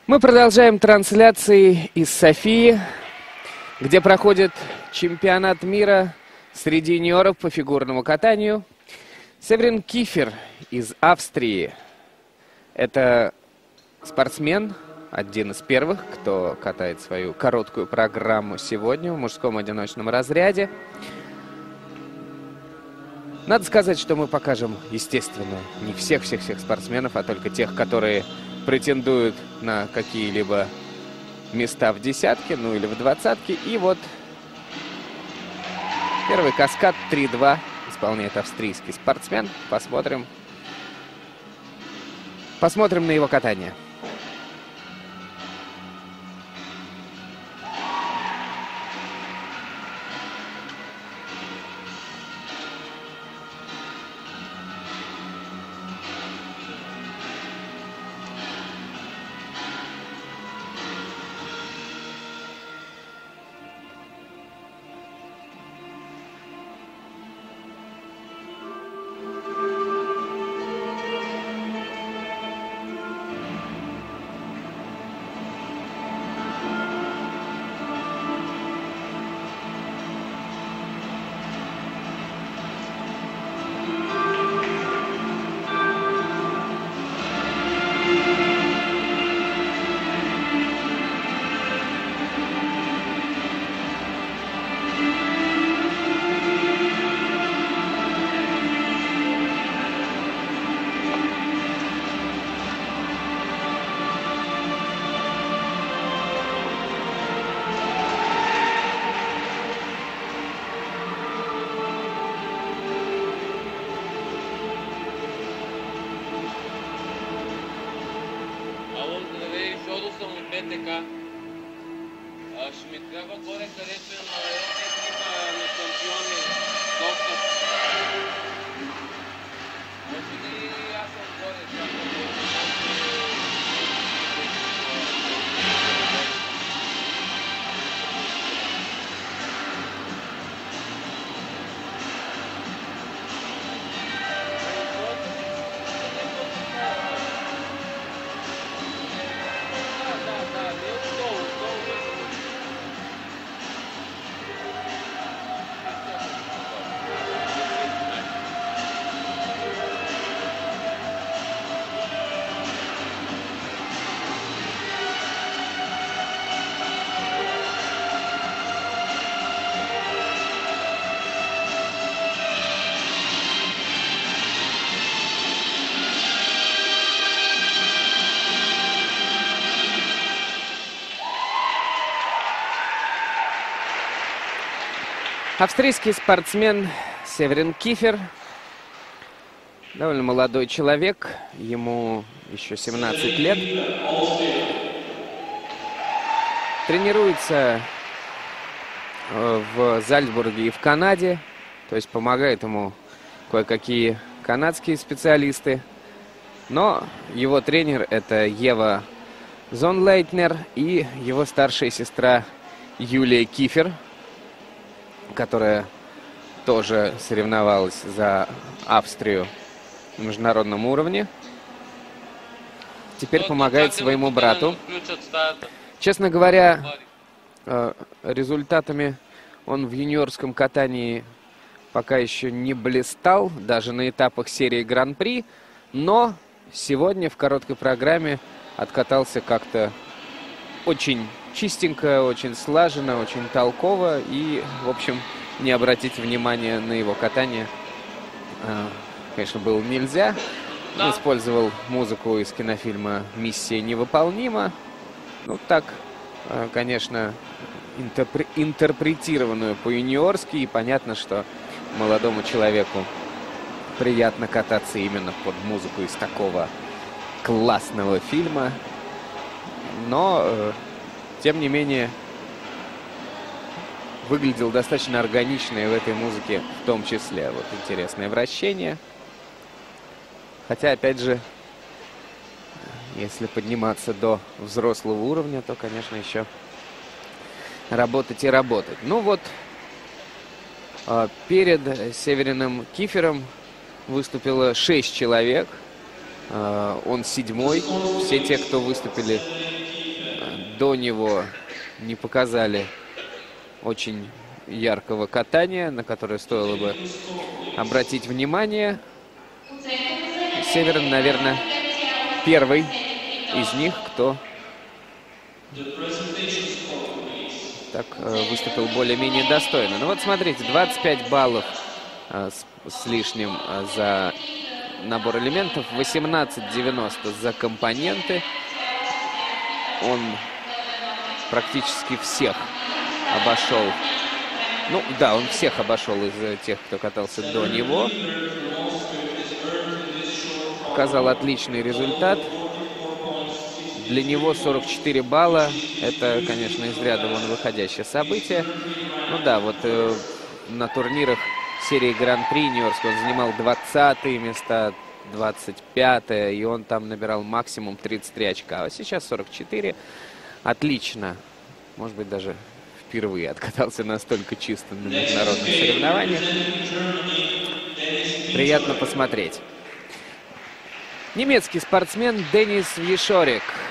Мы продолжаем трансляции из Софии, где проходит чемпионат мира среди юниоров по фигурному катанию. Северин Кифер из Австрии. Это спортсмен, один из первых, кто катает свою короткую программу сегодня в мужском одиночном разряде. Надо сказать, что мы покажем, естественно, не всех спортсменов, а только тех, которые претендуют на какие-либо места в десятке, ну или в двадцатке. И вот первый каскад 3-2 исполняет австрийский спортсмен. Посмотрим на его катание. Și mi трябва горе, където е на екипа на шампиони. Доста. Може ли аз съм горе? Австрийский спортсмен Северин Кифер. Довольно молодой человек. Ему еще 17 лет. Тренируется в Зальцбурге и в Канаде. То есть помогают ему кое-какие канадские специалисты. Но его тренер — это Ева Зонлейтнер и его старшая сестра Юлия Кифер, которая тоже соревновалась за Австрию на международном уровне. Теперь помогает своему брату. Честно говоря, результатами он в юниорском катании пока еще не блистал, даже на этапах серии Гран-при, но сегодня в короткой программе откатался как-то очень чистенько, очень слаженно, очень толково. И, в общем, не обратить внимания на его катание, конечно, было нельзя. Он использовал музыку из кинофильма «Миссия невыполнима». Ну, так, конечно, интерпретированную по-юниорски. И понятно, что молодому человеку приятно кататься именно под музыку из такого классного фильма. Но тем не менее, выглядел достаточно органично и в этой музыке в том числе. Вот интересное вращение. Хотя, опять же, если подниматься до взрослого уровня, то, конечно, еще работать и работать. Ну вот, перед Севериным Кифером выступило 6 человек. Он 7-й. Все те, кто выступили до него не показали очень яркого катания, на которое стоило бы обратить внимание. Северин, наверное, первый из них, кто так выступил более-менее достойно. Ну вот смотрите, 25 баллов с лишним за набор элементов, 18,90 за компоненты. Он практически всех обошел. Ну да, он всех обошел из тех, кто катался до него. Показал отличный результат. Для него 44 балла. Это, конечно, из ряда вон выходящее событие. Ну да, вот на турнирах серии Гран-при Нью-Йоркской он занимал 20-е места, 25-е. И он там набирал максимум 33 очка. А сейчас 44. Отлично. Может быть, даже впервые откатался настолько чисто на международных соревнованиях. Приятно посмотреть. Немецкий спортсмен Денис Вьешорик